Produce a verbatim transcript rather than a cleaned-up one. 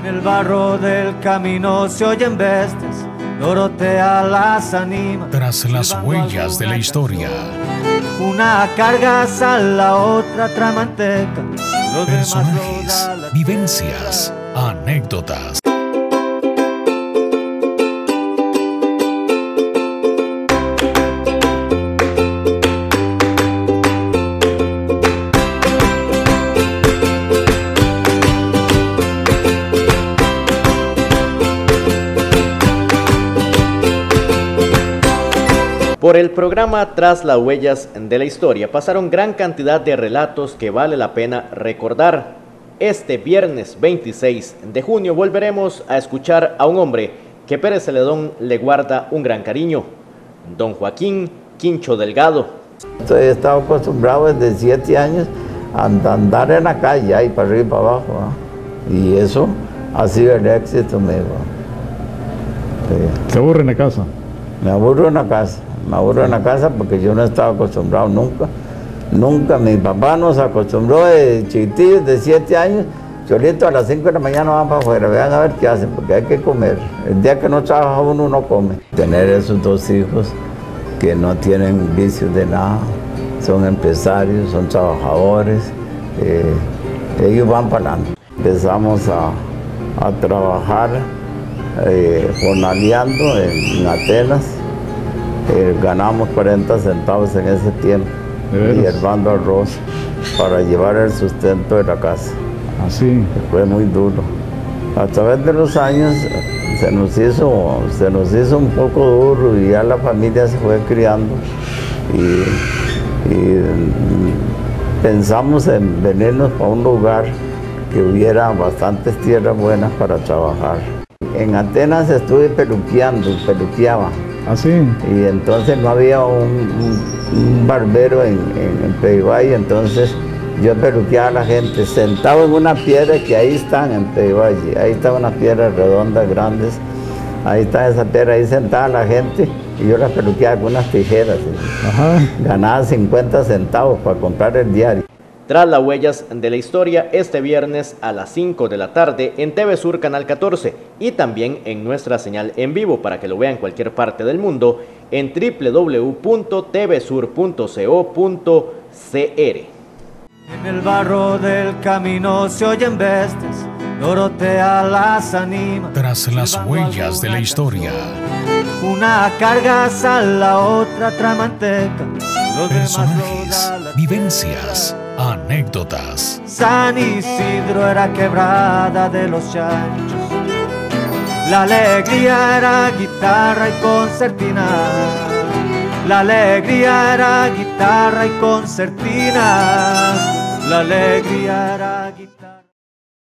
En el barro del camino se oyen bestias, Dorotea las anima. Tras las huellas de la historia. Una carga sal, la otra tramanteca. Los Personajes, vivencias, anécdotas. Por el programa Tras las huellas de la historia pasaron gran cantidad de relatos que vale la pena recordar. Este viernes veintiséis de junio volveremos a escuchar a un hombre que Pérez Celedón le guarda un gran cariño, don Joaquín Quincho Delgado. Estoy estado acostumbrado desde siete años a andar en la calle, ahí para arriba y para abajo, ¿no? Y eso ha sido el éxito mío. ¿Se aburre en la casa? Me aburro en la casa. Me aburro en la casa porque yo no estaba acostumbrado nunca. Nunca. Mi papá nos acostumbró de chiquitillos de siete años. Solito a las cinco de la mañana van para afuera. Vean a ver qué hacen, porque hay que comer. El día que no trabaja uno, no come. Tener esos dos hijos que no tienen vicios de nada. Son empresarios, son trabajadores. Eh, ellos van para adelante. Empezamos a, a trabajar eh, jornaleando en, en Atenas. Eh, ganamos cuarenta centavos en ese tiempo y hiervando arroz para llevar el sustento de la casa. Así. Fue muy duro. A través de los años se nos hizo, se nos hizo un poco duro y ya la familia se fue criando y, y pensamos en venirnos para un lugar que hubiera bastantes tierras buenas para trabajar. En Atenas estuve peluqueando, peluqueaba. ¿Ah, sí? Y entonces no había un, un, un barbero en, en, en Peguay, entonces yo peluqueaba a la gente sentado en una piedra que ahí están en Peguay, ahí están unas piedras redondas, grandes, ahí está esa piedra, ahí sentada la gente y yo la peluqueaba con unas tijeras. Ajá. Ganaba cincuenta centavos para comprar el diario. Tras las huellas de la historia, este viernes a las cinco de la tarde en T V Sur Canal catorce y también en nuestra señal en vivo para que lo vean en cualquier parte del mundo en w w w punto t v sur punto co punto c r. En el barro del camino se oyen bestias, Dorotea las anima. Tras las huellas de la historia. Una carga sal, la otra tramanteca. Personajes, vivencias, anécdotas. San Isidro era quebrada de los chanchos. La alegría era guitarra y concertina. La alegría era guitarra y concertina. La alegría era guitarra.